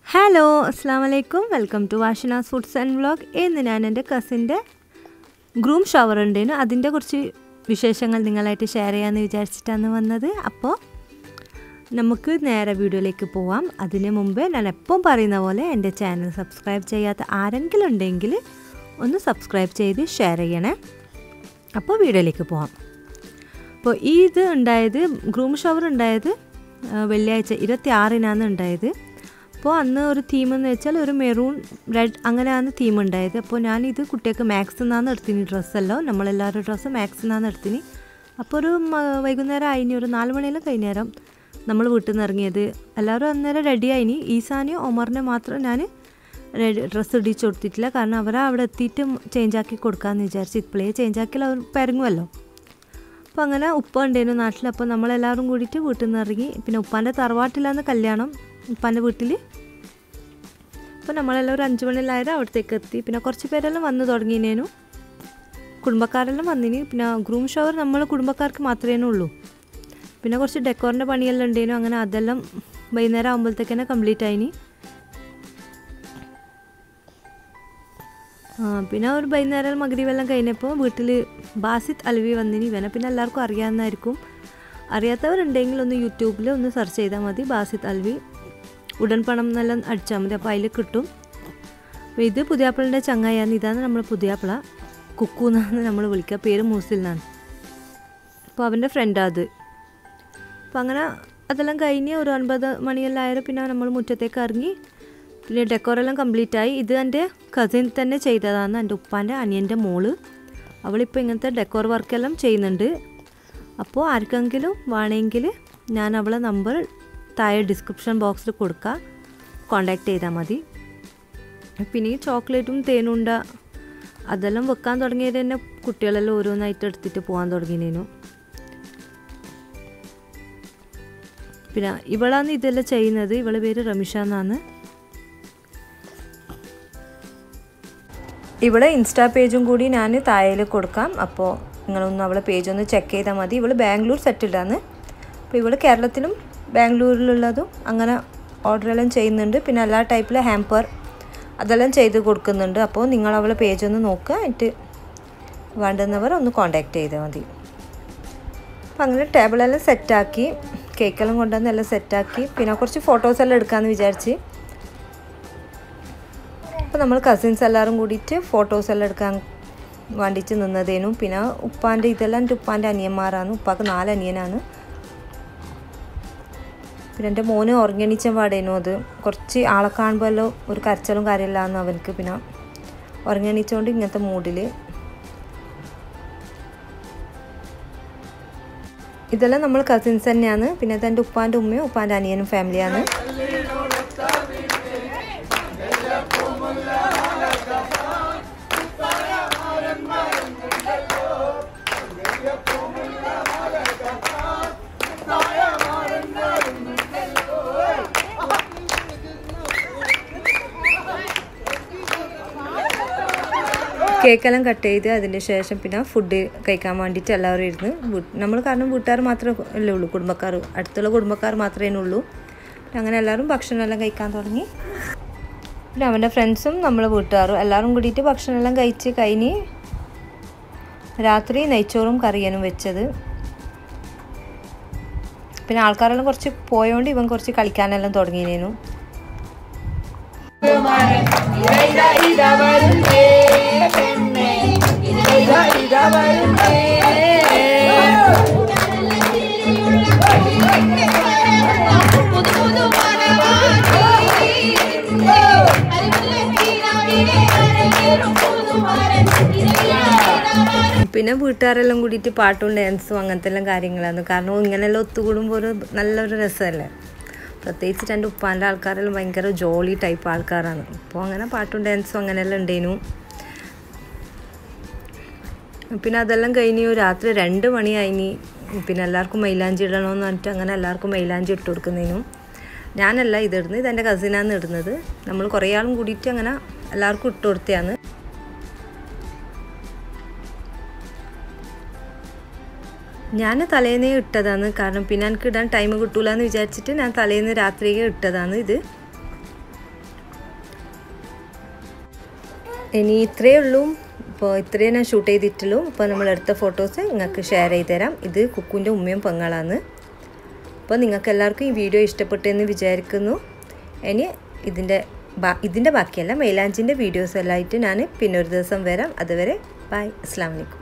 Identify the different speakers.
Speaker 1: Hello അസ്സാം വലൈക്കും welcome to വാഷിനാസ് ഫുഡ്സ് ആൻഡ് വ്ളോഗ്. ഇന്ന് ഞാൻ എൻ്റെ കസിൻ്റെ ഗ്രൂം ഷവർ ഉണ്ടായിരുന്നു, അതിൻ്റെ കുറച്ച് വിശേഷങ്ങൾ നിങ്ങളായിട്ട് ഷെയർ ചെയ്യാമെന്ന് വിചാരിച്ചിട്ടാണ് വന്നത്. അപ്പോൾ നമുക്ക് നേരെ വീഡിയോയിലേക്ക് പോവാം. അതിന് മുമ്പേ ഞാൻ എപ്പം പറയുന്ന പോലെ എൻ്റെ ചാനൽ സബ്സ്ക്രൈബ് ചെയ്യാത്ത ആരെങ്കിലും ഉണ്ടെങ്കിൽ ഒന്ന് സബ്സ്ക്രൈബ് ചെയ്ത് ഷെയർ ചെയ്യണേ. അപ്പോൾ വീഡിയോയിലേക്ക് പോവാം. അപ്പോൾ ഇത് ഉണ്ടായത് ഗ്രൂം ഷവർ ഉണ്ടായത് വെള്ളിയാഴ്ച 26-നാണ് ഉണ്ടായത്. അപ്പോൾ അന്ന് ഒരു തീം എന്ന് വെച്ചാൽ ഒരു മെറൂൺ റെഡ് അങ്ങനെയാണ് തീം ഉണ്ടായത്. അപ്പോൾ ഞാനിത് കുട്ടികൾക്ക് മാക്സിൽ നിന്നാണ് എടുത്തിന്, ഡ്രസ്സല്ലോ നമ്മളെല്ലാവരും ഡ്രസ്സ് മാക്സിൽ നിന്നാണ് എടുത്തിന്. അപ്പോൾ ഒരു വൈകുന്നേരം ആയിനി, ഒരു 4 മണിയെല്ലാം കഴിഞ്ഞേരം നമ്മൾ വീട്ടിൽ നിന്ന് ഇറങ്ങിയത്. എല്ലാവരും അന്നേരം റെഡി ആയിനി. ഈസാനെയും ഒമറിനെ മാത്രം ഞാൻ ഡ്രസ്സ് ഇടിച്ച് കൊടുത്തിട്ടില്ല, കാരണം അവരെ അവിടെ എത്തിയിട്ട് ചേഞ്ച് ആക്കി കൊടുക്കാമെന്ന് വിചാരിച്ചു. ഇപ്പോഴേ ചേഞ്ച് ആക്കിയാൽ അവർ പെരങ്ങുമല്ലോ. അപ്പോൾ അങ്ങനെ ഉപ്പ ഉണ്ടായിരുന്നു നാട്ടിൽ. അപ്പോൾ നമ്മളെല്ലാവരും കൂടിയിട്ട് വീട്ടിൽ നിന്ന് ഇറങ്ങി. പിന്നെ ഉപ്പാൻ്റെ തറവാട്ടിലാണ് കല്യാണം, ഉപ്പാൻ്റെ വീട്ടിൽ. അപ്പോൾ നമ്മളെല്ലാവരും 5 മണിയിലായാലും അവിടത്തേക്ക് എത്തി. പിന്നെ കുറച്ച് പേരെല്ലാം വന്ന് തുടങ്ങിയേനു, കുടുംബക്കാരെല്ലാം വന്നിനി. പിന്നെ ഗ്രൂം ഷവർ നമ്മൾ കുടുംബക്കാർക്ക് മാത്രമേ ഉള്ളൂ. പിന്നെ കുറച്ച് ഡെക്കോറിൻ്റെ പണിയെല്ലാം ഉണ്ടായിരുന്നു. അങ്ങനെ അതെല്ലാം വൈകുന്നേരം ആകുമ്പോഴത്തേക്ക് തന്നെ കംപ്ലീറ്റ് ആയിനി. പിന്നെ ഒരു വൈകുന്നേരം മഗ്‌രിബെല്ലാം കഴിഞ്ഞപ്പോൾ വീട്ടിൽ ബാസിത്ത് അൽവി വന്നിനി. ഇവനെ പിന്നെ എല്ലാവർക്കും അറിയാവുന്നതായിരിക്കും. അറിയാത്തവരുണ്ടെങ്കിൽ ഒന്ന് യൂട്യൂബിൽ ഒന്ന് സെർച്ച് ചെയ്താൽ മതി. ബാസിത്ത് അൽവി ഉടൻ പണം എന്നെല്ലാം അടിച്ചാൽ മതി, അപ്പോൾ അതിൽ കിട്ടും. അപ്പോൾ ഇത് പുതിയാപ്പിളിൻ്റെ ചങ്ങായാണ്. ഇതാണ് നമ്മൾ പുതിയാപ്പിള, കുക്കു എന്നാണ് നമ്മൾ വിളിക്കുക, പേര് മൂസിൽ എന്നാണ്. അപ്പോൾ അവൻ്റെ ഫ്രണ്ടാണ് അത്. അപ്പോൾ അങ്ങനെ അതെല്ലാം കഴിഞ്ഞ് ഒരു 9 മണിയെല്ലാം ആയാലും പിന്നെ നമ്മൾ മുറ്റത്തേക്ക് ഇറങ്ങി. പിന്നെ ഡെക്കോറെല്ലാം കംപ്ലീറ്റ് ആയി. ഇത് എൻ്റെ കസിൻ തന്നെ ചെയ്തതാണ്, എൻ്റെ ഉപ്പാൻ്റെ അനിയൻ്റെ മോള്. അവളിപ്പോൾ ഇങ്ങനത്തെ ഡെക്കോർ വർക്കെല്ലാം ചെയ്യുന്നുണ്ട്. അപ്പോൾ ആർക്കെങ്കിലും വേണമെങ്കിൽ ഞാൻ അവളെ നമ്പർ താഴെ ഡിസ്ക്രിപ്ഷൻ ബോക്സിൽ കൊടുക്കുക, കോണ്ടാക്ട് ചെയ്താൽ മതി. പിന്നെ ഈ ചോക്ലേറ്റും തേനുണ്ട അതെല്ലാം വെക്കാൻ തുടങ്ങിയത് തന്നെ കുട്ടികളെല്ലാം ഓരോന്നായിട്ട് എടുത്തിട്ട് പോകാൻ തുടങ്ങിയേനു. പിന്നെ ഇവളാണ് ഇതെല്ലാം ചെയ്യുന്നത്. ഇവളെ പേര് റമിഷ എന്നാണ്. ഇവിടെ ഇൻസ്റ്റാ പേജും കൂടി ഞാൻ താഴെ കൊടുക്കാം, അപ്പോൾ നിങ്ങളൊന്ന് അവളെ പേജൊന്ന് ചെക്ക് ചെയ്താൽ മതി. ഇവൾ ബാംഗ്ലൂർ സെറ്റിൽഡാണ്. അപ്പോൾ ഇവൾ കേരളത്തിലും ബാംഗ്ലൂരിലുള്ളതും അങ്ങനെ ഓർഡറെല്ലാം ചെയ്യുന്നുണ്ട്. പിന്നെ എല്ലാ ടൈപ്പിലെ ഹാമ്പർ അതെല്ലാം ചെയ്ത് കൊടുക്കുന്നുണ്ട്. അപ്പോൾ നിങ്ങൾ അവളെ പേജൊന്ന് നോക്കുക, എന്നിട്ട് വേണ്ടുന്നവർ ഒന്ന് കോണ്ടാക്ട് ചെയ്താൽ മതി. അപ്പോൾ അങ്ങനെ ടേബിളെല്ലാം സെറ്റാക്കി, കേക്കെല്ലാം കൊണ്ടുവന്ന് എല്ലാം സെറ്റാക്കി. പിന്നെ കുറച്ച് ഫോട്ടോസെല്ലാം എടുക്കാമെന്ന് വിചാരിച്ച്. അപ്പോൾ നമ്മൾ കസിൻസ് എല്ലാവരും കൂടിയിട്ട് ഫോട്ടോസെല്ലാം എടുക്കാൻ വേണ്ടിയിട്ട് നിന്നതേനു. പിന്നെ ഉപ്പാൻ്റെ ഇതെല്ലാം എൻ്റെ ഉപ്പാൻ്റെ അനിയന്മാരാണ്. ഉപ്പാക്ക് 4 അനിയനാണ്. പിന്നെ എൻ്റെ മോന് ഉറങ്ങിയണിച്ച പാടേനു. അത് കുറച്ച് ആളെ കാണുമ്പോഴല്ലോ ഒരു കരച്ചിലും കാര്യമില്ലാന്ന് അവനക്ക്. പിന്നെ ഉറങ്ങിയണിച്ചുകൊണ്ട് ഇങ്ങനത്തെ മൂഡിൽ. ഇതെല്ലാം നമ്മൾ കസിൻസ് തന്നെയാണ്. പിന്നെ ഇതെൻ്റെ ഉപ്പാൻ്റെ ഉമ്മയും ഉപ്പാൻ്റെ അനിയനും ഫാമിലിയാണ്. കേക്കെല്ലാം കട്ട് ചെയ്ത് അതിന് ശേഷം പിന്നെ ഫുഡ് കഴിക്കാൻ വേണ്ടിയിട്ട് എല്ലാവരും ഇരുന്ന്. നമ്മൾ കാരണം വീട്ടുകാർ മാത്രമേ ഉള്ളൂ, കുടുംബക്കാർ അടുത്തുള്ള കുടുംബക്കാർ മാത്രമേ ഉള്ളൂ. അങ്ങനെ എല്ലാവരും ഭക്ഷണമെല്ലാം കഴിക്കാൻ തുടങ്ങി. പിന്നെ അവൻ്റെ ഫ്രണ്ട്സും നമ്മളെ വീട്ടുകാരും എല്ലാവരും കൂടിയിട്ട് ഭക്ഷണമെല്ലാം കഴിച്ച് കഴിഞ്ഞ് രാത്രി നെയ്ച്ചോറും കറിയനും വെച്ചത്. പിന്നെ ആൾക്കാരെല്ലാം കുറച്ച് പോയോണ്ട് ഇവൻ കുറച്ച് കളിക്കാനെല്ലാം തുടങ്ങിയേനു. പിന്നെ വീട്ടുകാരെല്ലാം കൂടിയിട്ട് പാട്ടും ഡാൻസും അങ്ങനത്തെ എല്ലാം കാര്യങ്ങളാണ്. കാരണം ഇങ്ങനെയെല്ലാം ഒത്തുകൂടുമ്പോൾ ഒരു നല്ലൊരു രസമല്ലേ. പ്രത്യേകിച്ച് എൻ്റെ ഉപ്പാൻ്റെ ആൾക്കാരെല്ലാം ഭയങ്കര ജോളി ടൈപ്പ് ആൾക്കാരാണ്. അപ്പോൾ അങ്ങനെ പാട്ടും ഡാൻസും അങ്ങനെയെല്ലാം ഉണ്ടേനു. പിന്നെ അതെല്ലാം കഴിഞ്ഞ് രാത്രി 2 മണിയായിനി. പിന്നെ എല്ലാവർക്കും മൈലാഞ്ചി ഇടണമെന്ന് പറഞ്ഞിട്ട് അങ്ങനെ എല്ലാവർക്കും മൈലാഞ്ചി ഇട്ട് കൊടുക്കുന്നതിനും ഞാനല്ല ഇതിടുന്നത്, ഇതെൻ്റെ കസിനാണ് ഇടുന്നത്. നമ്മൾ കുറേ ആളും കൂടിയിട്ട് അങ്ങനെ എല്ലാവർക്കും ഇട്ട് കൊടുത്തതാണ്. ഞാൻ തലേന്നേ ഇട്ടതാണ്, കാരണം പിന്നെ എനിക്ക് ഇടാൻ ടൈം കിട്ടൂല എന്ന് വിചാരിച്ചിട്ട് ഞാൻ തലേന്ന് രാത്രിയെ ഇട്ടതാണ് ഇത്. ഇനി ഇത്രയേ ഉള്ളൂ. അപ്പോൾ ഇത്രയേ ഞാൻ ഷൂട്ട് ചെയ്തിട്ടുള്ളൂ. അപ്പോൾ നമ്മളെടുത്ത ഫോട്ടോസ് നിങ്ങൾക്ക് ഷെയർ ചെയ്ത് തരാം. ഇത് കുക്കുവിൻ്റെ ഉമ്മയും പെങ്ങളാണ്. അപ്പോൾ നിങ്ങൾക്ക് എല്ലാവർക്കും ഈ വീഡിയോ ഇഷ്ടപ്പെട്ടെന്ന് വിചാരിക്കുന്നു. ഇനി ഇതിൻ്റെ ബാക്കിയല്ല, മൈലാഞ്ചിൻ്റെ വീഡിയോസ് എല്ലാം ആയിട്ട് ഞാൻ പിന്നെ ഒരു ദിവസം വരാം. അതുവരെ ബൈ, അസ്സലാമു അലൈക്കും.